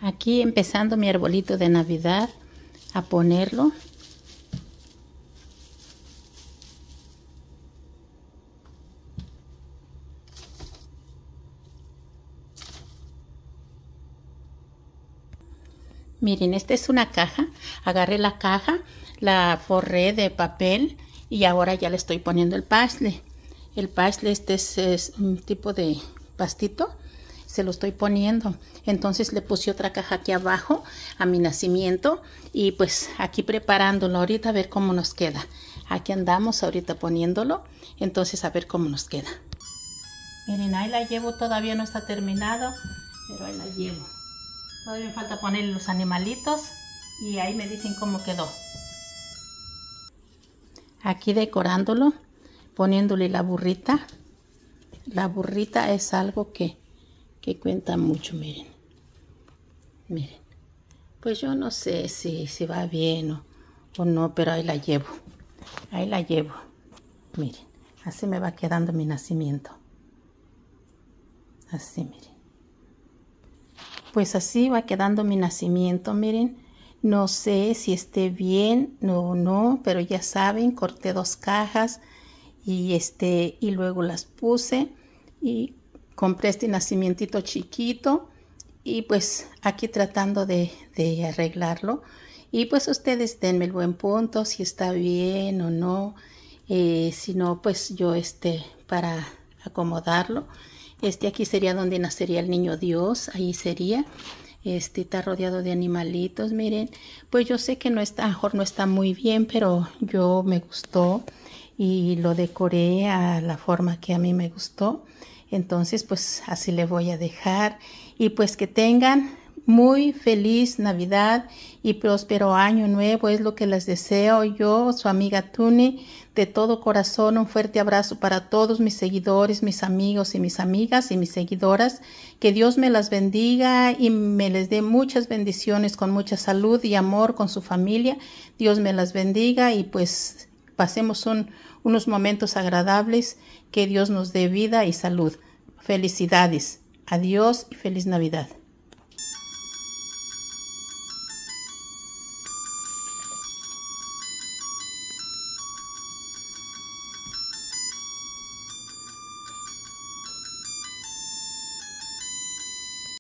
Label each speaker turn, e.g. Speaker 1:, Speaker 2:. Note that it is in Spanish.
Speaker 1: Aquí empezando mi arbolito de Navidad a ponerlo. Miren, esta es una caja. Agarré la caja, la forré de papel y ahora ya le estoy poniendo el parsley. El parsley es un tipo de pastito. Se lo estoy poniendo. Entonces le puse otra caja aquí abajo a mi nacimiento y pues aquí preparándolo ahorita a ver cómo nos queda. Aquí andamos ahorita poniéndolo. Entonces a ver cómo nos queda. Miren, ahí la llevo, todavía no está terminado, pero ahí la llevo. Todavía me falta ponerle los animalitos y ahí me dicen cómo quedó. Aquí decorándolo, poniéndole la burrita. La burrita es algo que cuenta mucho, miren. Miren. Pues yo no sé si va bien o no, pero ahí la llevo. Ahí la llevo. Miren, así me va quedando mi nacimiento. Así, miren. Pues así va quedando mi nacimiento, miren. No sé si esté bien o no, pero ya saben, corté 2 cajas y luego las puse y compré este nacimientito chiquito y pues aquí tratando de arreglarlo. Y pues ustedes denme el buen punto, si está bien o no. Si no, pues yo para acomodarlo. Aquí sería donde nacería el niño Dios, ahí sería. Está rodeado de animalitos, miren. Pues yo sé que no está, a lo mejor no está muy bien, pero yo me gustó y lo decoré a la forma que a mí me gustó. Entonces, pues así le voy a dejar. Y pues que tengan muy feliz Navidad y próspero año nuevo. Es lo que les deseo yo, su amiga Tuni. De todo corazón, un fuerte abrazo para todos mis seguidores, mis amigos y mis amigas y mis seguidoras. Que Dios me las bendiga y me les dé muchas bendiciones con mucha salud y amor con su familia. Dios me las bendiga y pues pasemos unos momentos agradables. Que Dios nos dé vida y salud. Felicidades. Adiós y feliz Navidad.